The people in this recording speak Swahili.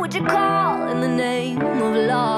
would you call in the name of love?